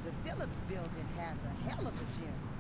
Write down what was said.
the Phillips building has a hell of a gym.